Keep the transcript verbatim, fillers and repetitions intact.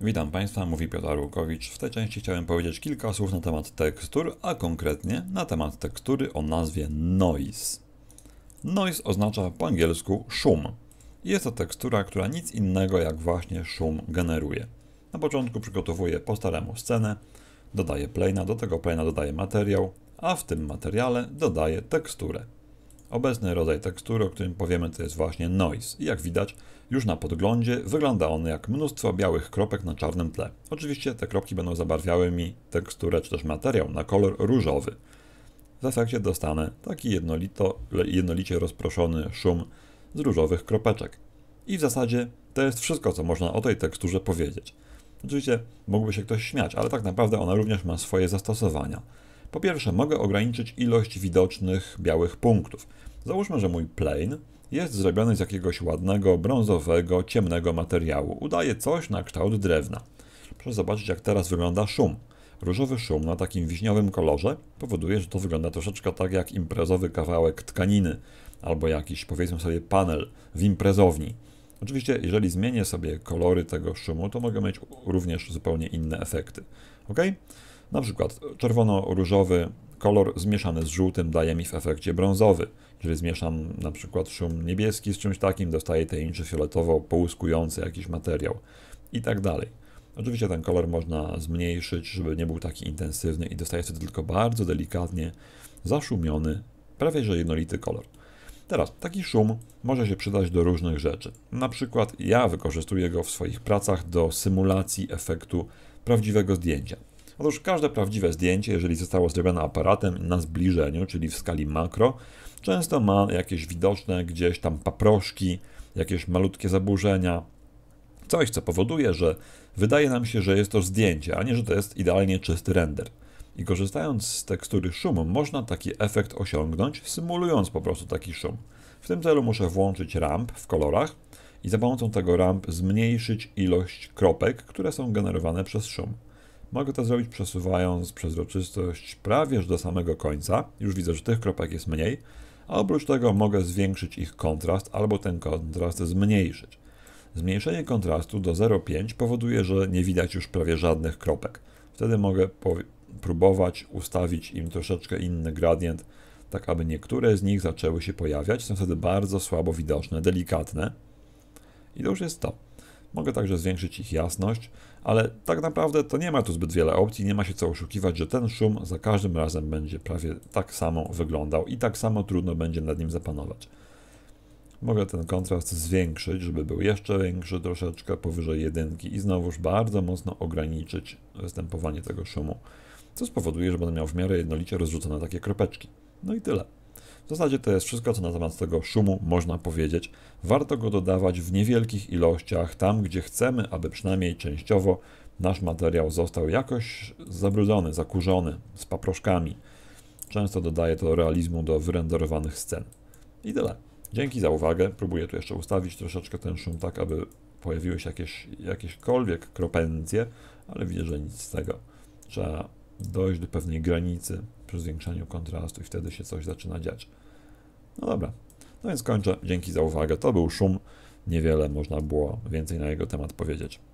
Witam Państwa, mówi Piotr Arłukowicz. W tej części chciałem powiedzieć kilka słów na temat tekstur, a konkretnie na temat tekstury o nazwie Noise. Noise oznacza po angielsku szum. Jest to tekstura, która nic innego jak właśnie szum generuje. Na początku przygotowuję po staremu scenę, dodaję plane'a, do tego plane'a dodaję materiał, a w tym materiale dodaję teksturę. Obecny rodzaj tekstury, o którym powiemy, to jest właśnie Noise. I jak widać, już na podglądzie wygląda on jak mnóstwo białych kropek na czarnym tle. Oczywiście te kropki będą zabarwiały mi teksturę czy też materiał na kolor różowy. W efekcie dostanę taki jednolito, jednolicie rozproszony szum z różowych kropeczek. I w zasadzie to jest wszystko, co można o tej teksturze powiedzieć. Oczywiście mógłby się ktoś śmiać, ale tak naprawdę ona również ma swoje zastosowania. Po pierwsze, mogę ograniczyć ilość widocznych białych punktów. Załóżmy, że mój plane jest zrobiony z jakiegoś ładnego, brązowego, ciemnego materiału. Udaje coś na kształt drewna. Proszę zobaczyć, jak teraz wygląda szum. Różowy szum na takim wiśniowym kolorze powoduje, że to wygląda troszeczkę tak jak imprezowy kawałek tkaniny albo jakiś, powiedzmy sobie, panel w imprezowni. Oczywiście, jeżeli zmienię sobie kolory tego szumu, to mogę mieć również zupełnie inne efekty. Ok? Na przykład czerwono-różowy kolor zmieszany z żółtym daje mi w efekcie brązowy. Jeżeli zmieszam na przykład szum niebieski z czymś takim, dostaję tajemniczy fioletowo połyskujący jakiś materiał i tak dalej. Oczywiście ten kolor można zmniejszyć, żeby nie był taki intensywny i dostaję wtedy tylko bardzo delikatnie zaszumiony, prawie że jednolity kolor. Teraz, taki szum może się przydać do różnych rzeczy. Na przykład ja wykorzystuję go w swoich pracach do symulacji efektu prawdziwego zdjęcia. Otóż każde prawdziwe zdjęcie, jeżeli zostało zrobione aparatem na zbliżeniu, czyli w skali makro, często ma jakieś widoczne gdzieś tam paproszki, jakieś malutkie zaburzenia. Coś, co powoduje, że wydaje nam się, że jest to zdjęcie, a nie, że to jest idealnie czysty render. I korzystając z tekstury szumu, można taki efekt osiągnąć, symulując po prostu taki szum. W tym celu muszę włączyć ramp w kolorach i za pomocą tego ramp zmniejszyć ilość kropek, które są generowane przez szum. Mogę to zrobić przesuwając przezroczystość prawie do samego końca. Już widzę, że tych kropek jest mniej, a oprócz tego mogę zwiększyć ich kontrast albo ten kontrast zmniejszyć. Zmniejszenie kontrastu do zero przecinek pięć powoduje, że nie widać już prawie żadnych kropek. Wtedy mogę próbować ustawić im troszeczkę inny gradient, tak aby niektóre z nich zaczęły się pojawiać. Są wtedy bardzo słabo widoczne, delikatne. I to już jest to. Mogę także zwiększyć ich jasność, ale tak naprawdę to nie ma tu zbyt wiele opcji, nie ma się co oszukiwać, że ten szum za każdym razem będzie prawie tak samo wyglądał i tak samo trudno będzie nad nim zapanować. Mogę ten kontrast zwiększyć, żeby był jeszcze większy, troszeczkę powyżej jedynki i znowuż bardzo mocno ograniczyć występowanie tego szumu, co spowoduje, że będę miał w miarę jednolicie rozrzucone takie kropeczki. No i tyle. W zasadzie to jest wszystko, co na temat tego szumu można powiedzieć. Warto go dodawać w niewielkich ilościach, tam gdzie chcemy, aby przynajmniej częściowo nasz materiał został jakoś zabrudzony, zakurzony, z paproszkami. Często dodaję to realizmu do wyrenderowanych scen. I tyle. Dzięki za uwagę. Próbuję tu jeszcze ustawić troszeczkę ten szum tak, aby pojawiły się jakieś, jakiekolwiek kropencje, ale widzę, że nic z tego. Trzeba dojść do pewnej granicy przy zwiększaniu kontrastu i wtedy się coś zaczyna dziać. No dobra, no więc kończę. Dzięki za uwagę. To był szum. Niewiele można było więcej na jego temat powiedzieć.